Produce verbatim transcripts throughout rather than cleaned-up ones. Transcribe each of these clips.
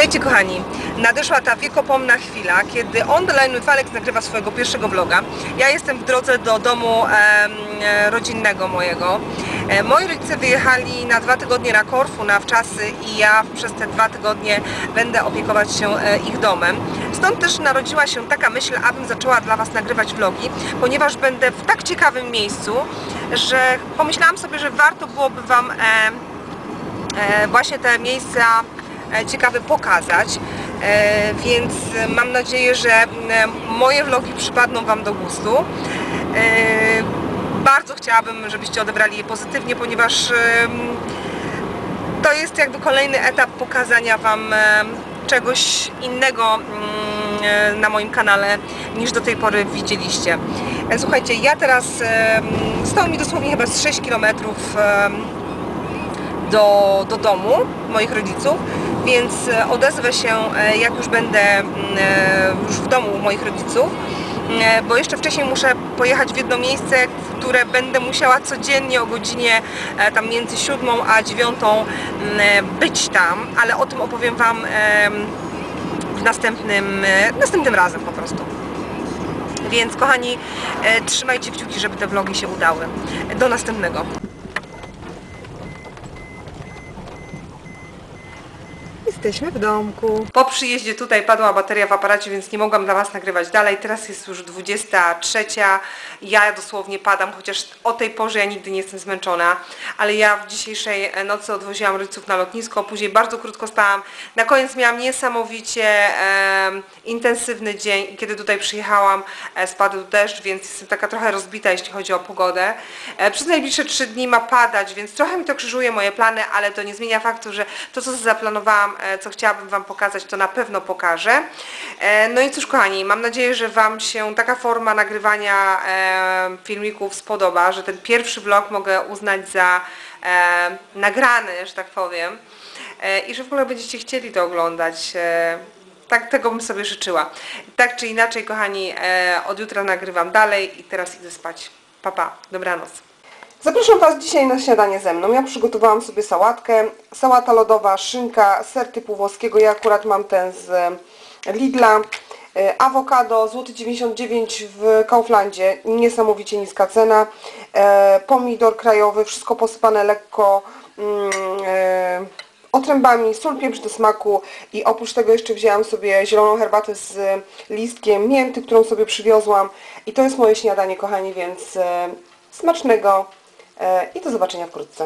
Witajcie kochani, nadeszła ta wiekopomna chwila, kiedy On The Line with Alex nagrywa swojego pierwszego vloga. Ja jestem w drodze do domu e, rodzinnego mojego. E, moi rodzice wyjechali na dwa tygodnie na Korfu, na wczasy i ja przez te dwa tygodnie będę opiekować się e, ich domem. Stąd też narodziła się taka myśl, abym zaczęła dla Was nagrywać vlogi, ponieważ będę w tak ciekawym miejscu, że pomyślałam sobie, że warto byłoby Wam e, e, właśnie te miejsca ciekawe pokazać, e, więc mam nadzieję, że moje vlogi przypadną Wam do gustu. E, bardzo chciałabym, żebyście odebrali je pozytywnie, ponieważ e, to jest jakby kolejny etap pokazania Wam e, czegoś innego e, na moim kanale niż do tej pory widzieliście. E, słuchajcie, ja teraz e, stało mi dosłownie chyba z sześć kilometrów e, do, do domu moich rodziców, więc odezwę się, jak już będę już w domu moich rodziców, bo jeszcze wcześniej muszę pojechać w jedno miejsce, w które będę musiała codziennie o godzinie tam między siódmą a dziewiątą być tam, ale o tym opowiem Wam w następnym, następnym razem po prostu. Więc kochani, trzymajcie kciuki, żeby te vlogi się udały. Do następnego. Jesteśmy w domku. Po przyjeździe tutaj padła bateria w aparacie, więc nie mogłam dla Was nagrywać dalej. Teraz jest już dwudziesta trzecia. Ja dosłownie padam, chociaż o tej porze ja nigdy nie jestem zmęczona. Ale ja w dzisiejszej nocy odwoziłam rodziców na lotnisko. Później bardzo krótko spałam. Na koniec miałam niesamowicie e, intensywny dzień i kiedy tutaj przyjechałam, e, spadł deszcz, więc jestem taka trochę rozbita, jeśli chodzi o pogodę. E, przez najbliższe trzy dni ma padać, więc trochę mi to krzyżuje moje plany, ale to nie zmienia faktu, że to, co zaplanowałam, co chciałabym Wam pokazać, to na pewno pokażę. No i cóż kochani, mam nadzieję, że Wam się taka forma nagrywania filmików spodoba, że ten pierwszy vlog mogę uznać za nagrany, że tak powiem, i że w ogóle będziecie chcieli to oglądać. Tak, tego bym sobie życzyła. Tak czy inaczej kochani, od jutra nagrywam dalej i teraz idę spać. Pa, pa, dobranoc. Zapraszam Was dzisiaj na śniadanie ze mną. Ja przygotowałam sobie sałatkę. Sałata lodowa, szynka, ser typu włoskiego. Ja akurat mam ten z Lidla. Awokado, złoty dziewięćdziesiąt dziewięć w Kauflandzie. Niesamowicie niska cena. Pomidor krajowy, wszystko posypane lekko mm, otrębami, sól, pieprz do smaku i oprócz tego jeszcze wzięłam sobie zieloną herbatę z listkiem mięty, którą sobie przywiozłam. I to jest moje śniadanie, kochani, więc smacznego i do zobaczenia wkrótce.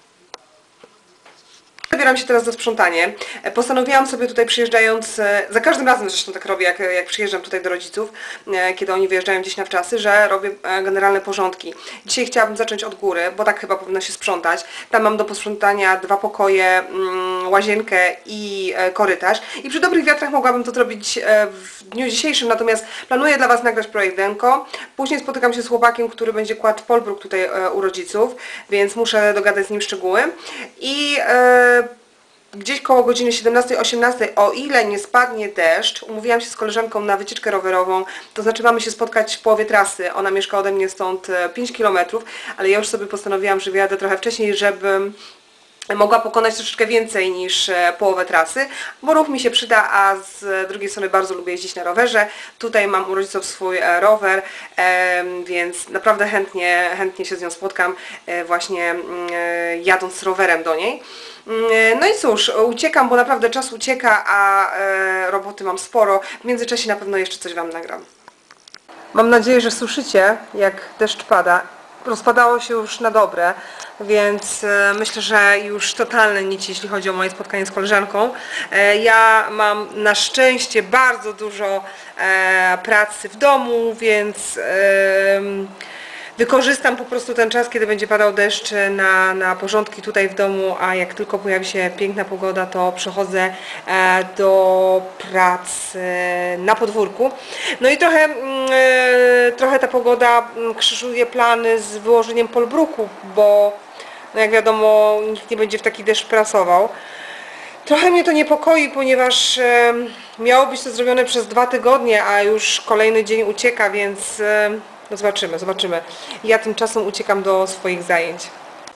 Zabieram się teraz za sprzątanie. Postanowiłam sobie tutaj przyjeżdżając, za każdym razem zresztą tak robię, jak, jak przyjeżdżam tutaj do rodziców, kiedy oni wyjeżdżają gdzieś na wczasy, że robię generalne porządki. Dzisiaj chciałabym zacząć od góry, bo tak chyba powinno się sprzątać. Tam mam do posprzątania dwa pokoje, łazienkę i korytarz. I przy dobrych wiatrach mogłabym to zrobić w dniu dzisiejszym, natomiast planuję dla Was nagrać projekt Denko. Później spotykam się z chłopakiem, który będzie kładł polbruk tutaj u rodziców, więc muszę dogadać z nim szczegóły. I gdzieś koło godziny siedemnastej osiemnastej, o ile nie spadnie deszcz, umówiłam się z koleżanką na wycieczkę rowerową, to znaczy mamy się spotkać w połowie trasy. Ona mieszka ode mnie stąd pięć kilometrów, ale ja już sobie postanowiłam, że wyjadę trochę wcześniej, żeby mogła pokonać troszeczkę więcej niż połowę trasy, bo ruch mi się przyda, a z drugiej strony bardzo lubię jeździć na rowerze. Tutaj mam u rodziców swój rower, więc naprawdę chętnie, chętnie się z nią spotkam, właśnie jadąc rowerem do niej. No i cóż, uciekam, bo naprawdę czas ucieka, a roboty mam sporo. W międzyczasie na pewno jeszcze coś Wam nagram. Mam nadzieję, że słyszycie, jak deszcz pada. Rozpadało się już na dobre, więc myślę, że już totalne nic, jeśli chodzi o moje spotkanie z koleżanką. Ja mam na szczęście bardzo dużo pracy w domu, więc wykorzystam po prostu ten czas, kiedy będzie padał deszcz na, na porządki tutaj w domu, a jak tylko pojawi się piękna pogoda, to przechodzę do pracy na podwórku. No i trochę, trochę ta pogoda krzyżuje plany z wyłożeniem polbruku, bo no jak wiadomo, nikt nie będzie w taki deszcz prasował. Trochę mnie to niepokoi, ponieważ miało być to zrobione przez dwa tygodnie, a już kolejny dzień ucieka, więc no zobaczymy, zobaczymy. Ja tymczasem uciekam do swoich zajęć.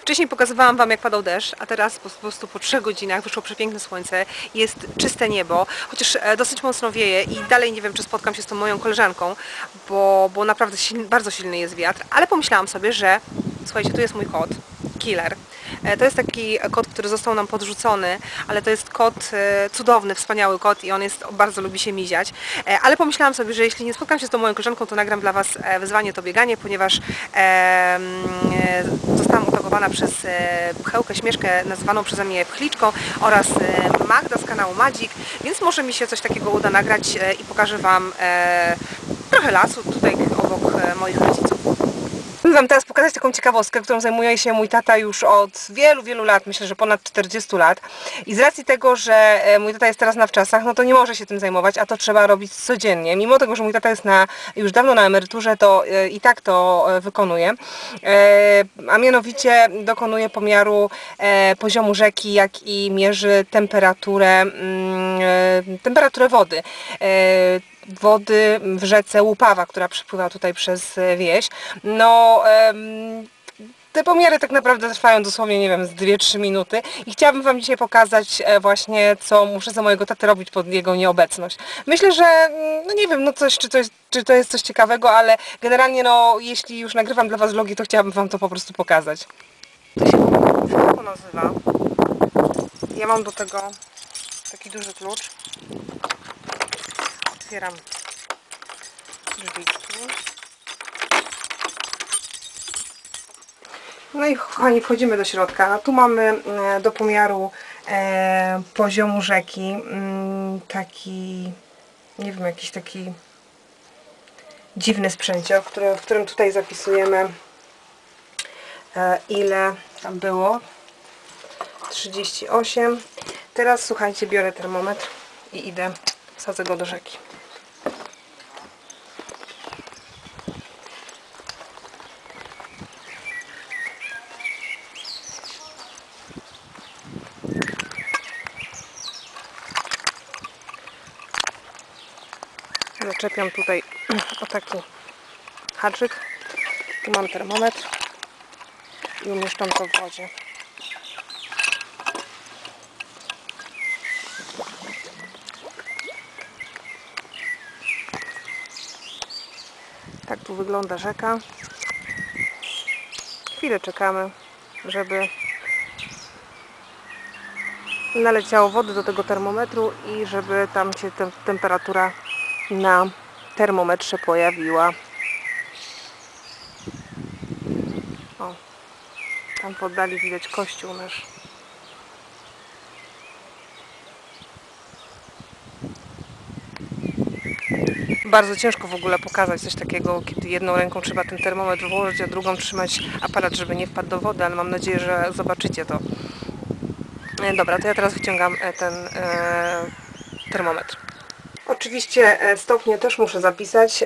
Wcześniej pokazywałam Wam, jak padał deszcz, a teraz po prostu po trzech godzinach wyszło przepiękne słońce, jest czyste niebo, chociaż dosyć mocno wieje i dalej nie wiem, czy spotkam się z tą moją koleżanką, bo, bo naprawdę silny, bardzo silny jest wiatr, ale pomyślałam sobie, że słuchajcie, tu jest mój kot, Killer. To jest taki kot, który został nam podrzucony, ale to jest kot cudowny, wspaniały kot i on jest, bardzo lubi się miziać. Ale pomyślałam sobie, że jeśli nie spotkam się z tą moją koleżanką, to nagram dla Was wyzwanie to bieganie, ponieważ e, zostałam utagowana przez Pchełkę Śmieszkę, nazywaną przeze mnie Pchliczką, oraz Magda z kanału Madzik, więc może mi się coś takiego uda nagrać i pokażę Wam e, trochę lasu tutaj obok moich rodziców. Chcę Wam teraz pokazać taką ciekawostkę, którą zajmuje się mój tata już od wielu, wielu lat, myślę, że ponad czterdziestu lat. I z racji tego, że mój tata jest teraz na wczasach, no to nie może się tym zajmować, a to trzeba robić codziennie. Mimo tego, że mój tata jest na, już dawno na emeryturze, to i tak to wykonuje. A mianowicie dokonuje pomiaru poziomu rzeki, jak i mierzy temperaturę, temperaturę wody. wody w rzece Łupawa, która przepływa tutaj przez wieś. No, te pomiary tak naprawdę trwają dosłownie, nie wiem, z dwie trzy minuty i chciałabym Wam dzisiaj pokazać właśnie, co muszę za mojego tatę robić pod jego nieobecność. Myślę, że, no nie wiem, no coś, czy to jest, czy to jest coś ciekawego, ale generalnie, no, jeśli już nagrywam dla Was vlogi, to chciałabym Wam to po prostu pokazać. To się to nazywa. Ja mam do tego taki duży klucz. Otwieram drzwiczki. No i kochani, wchodzimy do środka. Tu mamy do pomiaru e, poziomu rzeki taki, nie wiem, jakiś taki dziwny sprzęciok, który, w którym tutaj zapisujemy e, ile tam było. trzydzieści osiem. Teraz słuchajcie, biorę termometr i idę, wsadzę go do rzeki. Zaczepiam tutaj o taki haczyk. Tu mam termometr i umieszczam to w wodzie. Tak tu wygląda rzeka. Chwilę czekamy, żeby naleciało wody do tego termometru i żeby tam się te, temperatura na termometrze pojawiła. O, tam w oddali widać kościół nasz. Bardzo ciężko w ogóle pokazać coś takiego, kiedy jedną ręką trzeba ten termometr włożyć, a drugą trzymać aparat, żeby nie wpadł do wody, ale mam nadzieję, że zobaczycie to. Dobra, to ja teraz wyciągam ten e, termometr. Oczywiście stopnie też muszę zapisać.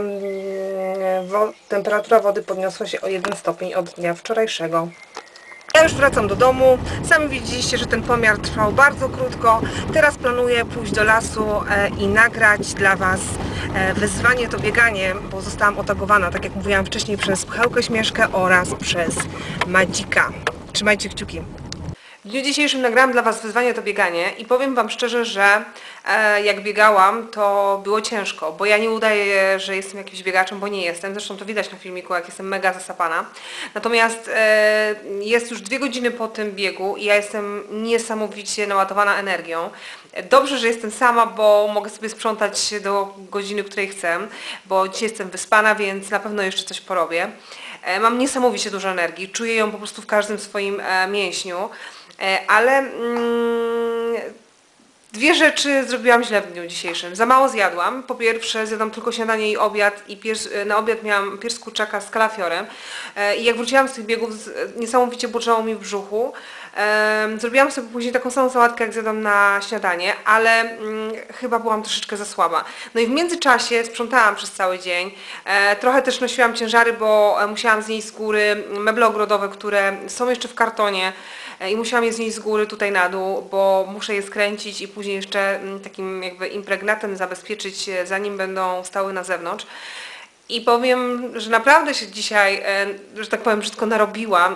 Temperatura wody podniosła się o jeden stopień od dnia wczorajszego. Ja już wracam do domu. Sami widzieliście, że ten pomiar trwał bardzo krótko. Teraz planuję pójść do lasu i nagrać dla Was wyzwanie to bieganie, bo zostałam otagowana, tak jak mówiłam wcześniej, przez Pchełkę Śmieszkę oraz przez Madzika. Trzymajcie kciuki. W dniu dzisiejszym nagrałam dla Was wyzwanie to bieganie i powiem Wam szczerze, że e, jak biegałam, to było ciężko, bo ja nie udaję, że jestem jakimś biegaczem, bo nie jestem. Zresztą to widać na filmiku, jak jestem mega zasapana. Natomiast e, jest już dwie godziny po tym biegu i ja jestem niesamowicie naładowana energią. Dobrze, że jestem sama, bo mogę sobie sprzątać do godziny, której chcę, bo dzisiaj jestem wyspana, więc na pewno jeszcze coś porobię. E, mam niesamowicie dużo energii, czuję ją po prostu w każdym swoim e, mięśniu. Ale mm, dwie rzeczy zrobiłam źle w dniu dzisiejszym. Za mało zjadłam. Po pierwsze zjadłam tylko śniadanie i obiad i piers, na obiad miałam pierś z kurczaka z kalafiorem. I jak wróciłam z tych biegów, niesamowicie burczało mi w brzuchu. Zrobiłam sobie później taką samą sałatkę, jak zjadłam na śniadanie, ale mm, chyba byłam troszeczkę za słaba. No i w międzyczasie sprzątałam przez cały dzień. E, trochę też nosiłam ciężary, bo musiałam znieść z góry meble ogrodowe, które są jeszcze w kartonie e, i musiałam je znieść z góry tutaj na dół, bo muszę je skręcić i później jeszcze m, takim jakby impregnatem zabezpieczyć, zanim będą stały na zewnątrz. I powiem, że naprawdę się dzisiaj, e, że tak powiem, brzydko narobiłam.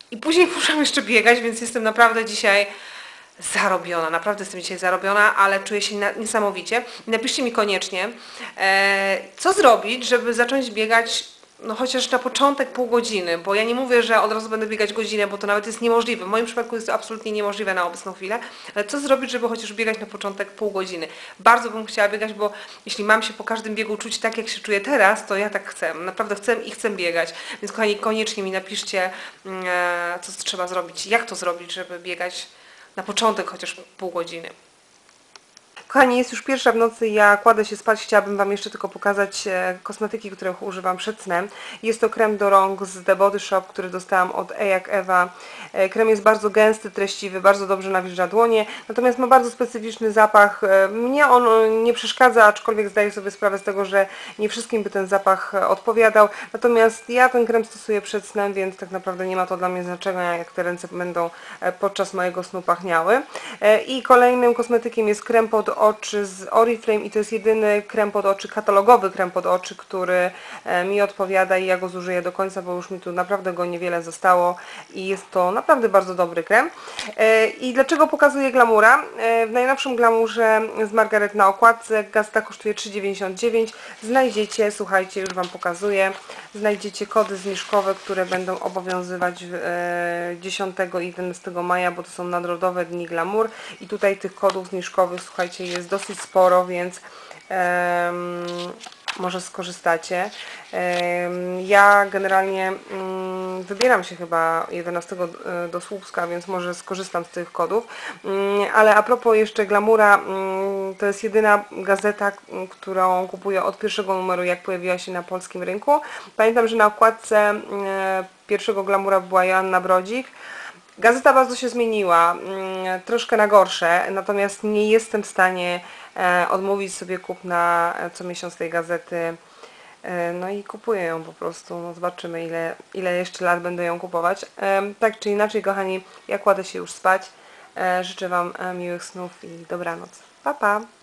i później muszę jeszcze biegać, więc jestem naprawdę dzisiaj zarobiona, naprawdę jestem dzisiaj zarobiona, ale czuję się niesamowicie. Napiszcie mi koniecznie, e, co zrobić, żeby zacząć biegać no chociaż na początek pół godziny, bo ja nie mówię, że od razu będę biegać godzinę, bo to nawet jest niemożliwe. W moim przypadku jest to absolutnie niemożliwe na obecną chwilę, ale co zrobić, żeby chociaż biegać na początek pół godziny? Bardzo bym chciała biegać, bo jeśli mam się po każdym biegu czuć tak, jak się czuję teraz, to ja tak chcę. Naprawdę chcę i chcę biegać. Więc kochani, koniecznie mi napiszcie, e, co trzeba zrobić, jak to zrobić, żeby biegać na początek chociaż pół godziny. Kochani, jest już pierwsza w nocy, ja kładę się spać, chciałabym Wam jeszcze tylko pokazać kosmetyki, których używam przed snem. Jest to krem do rąk z The Body Shop, który dostałam od E jak Ewa. Krem jest bardzo gęsty, treściwy, bardzo dobrze nawilża dłonie, natomiast ma bardzo specyficzny zapach. Mnie on nie przeszkadza, aczkolwiek zdaję sobie sprawę z tego, że nie wszystkim by ten zapach odpowiadał. Natomiast ja ten krem stosuję przed snem, więc tak naprawdę nie ma to dla mnie znaczenia, jak te ręce będą podczas mojego snu pachniały. I kolejnym kosmetykiem jest krem pod oczy z Oriflame i to jest jedyny krem pod oczy, katalogowy krem pod oczy, który mi odpowiada i ja go zużyję do końca, bo już mi tu naprawdę go niewiele zostało i jest to naprawdę bardzo dobry krem. I dlaczego pokazuję Glamoura? W najnowszym Glamourze z Margaret na okładce gazeta kosztuje trzy dziewięćdziesiąt dziewięć. Znajdziecie, słuchajcie, już Wam pokazuję, znajdziecie kody zniżkowe, które będą obowiązywać dziesiątego i jedenastego maja, bo to są Narodowe Dni Glamour i tutaj tych kodów zniżkowych, słuchajcie, jest dosyć sporo, więc um, może skorzystacie. Um, ja generalnie um, wybieram się chyba jedenastego do Słupska, więc może skorzystam z tych kodów. Um, ale a propos jeszcze Glamoura, um, to jest jedyna gazeta, którą kupuję od pierwszego numeru, jak pojawiła się na polskim rynku. Pamiętam, że na okładce um, pierwszego Glamoura była Joanna Brodzik. Gazeta bardzo się zmieniła, troszkę na gorsze, natomiast nie jestem w stanie odmówić sobie kupna co miesiąc tej gazety, no i kupuję ją po prostu, no zobaczymy ile, ile jeszcze lat będę ją kupować. Tak czy inaczej, kochani, ja kładę się już spać, życzę Wam miłych snów i dobranoc. Pa, pa!